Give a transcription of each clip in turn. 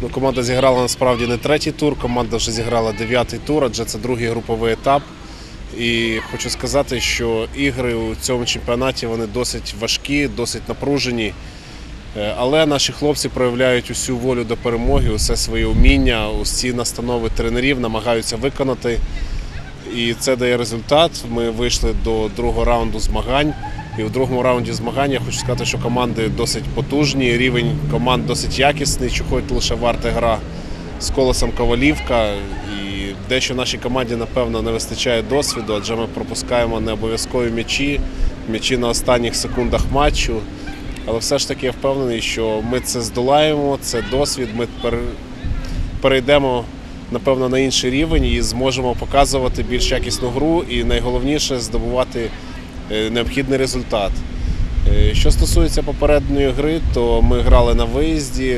Команда зіграла насправді не третій тур, команда вже зіграла 9-й тур, адже це другий груповий етап. І хочу сказати, що ігри у цьому чемпіонаті вони досить важкі, досить напружені. Але наші хлопці проявляють усю волю до перемоги, усе своє вміння, усі настанови тренерів намагаються виконати. І це дає результат. Ми вийшли до другого раунду змагань. І в другому раунді змагань я хочу сказати, що команди досить потужні, рівень команд досить якісний, чого лише варта гра з Колосом Ковалівка. І дещо нашій команді, напевно, не вистачає досвіду, адже ми пропускаємо не обов'язкові м'ячі на останніх секундах матчу. Але все ж таки я впевнений, що ми це здолаємо, це досвід, ми перейдемо, напевно, на інший рівень і зможемо показувати більш якісну гру і найголовніше здобувати необхідний результат. Що стосується попередньої гри, то ми грали на виїзді.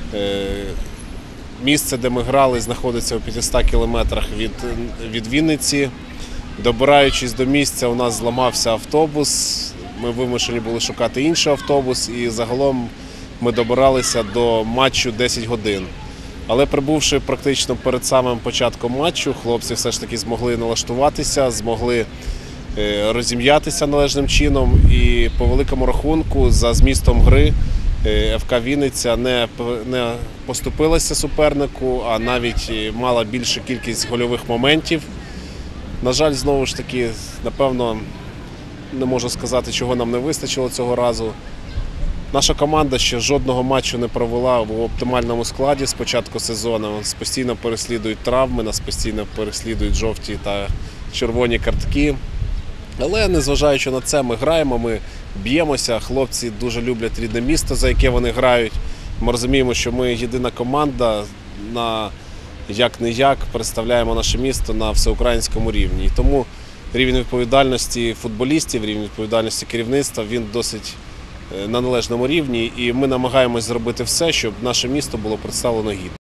Місце, де ми грали, знаходиться у 500 кілометрах від Вінниці. Добираючись до місця, у нас зламався автобус. Ми вимушені були шукати інший автобус і загалом ми добиралися до матчу 10 годин. Але прибувши практично перед самим початком матчу, хлопці все ж таки змогли налаштуватися, змогли розім'ятися належним чином і по великому рахунку за змістом гри ФК Вінниця не поступилася супернику, а навіть мала більшу кількість гольових моментів. На жаль, знову ж таки, напевно, не можу сказати, чого нам не вистачило цього разу. Наша команда ще жодного матчу не провела в оптимальному складі з початку сезону. Нас постійно переслідують травми, нас постійно переслідують жовті та червоні картки. Але незважаючи на це, ми граємо, ми б'ємося, хлопці дуже люблять рідне місто, за яке вони грають. Ми розуміємо, що ми єдина команда, як-не-як представляємо наше місто на всеукраїнському рівні. І тому рівень відповідальності футболістів, рівень відповідальності керівництва, він досить на належному рівні. І ми намагаємось зробити все, щоб наше місто було представлено гідно.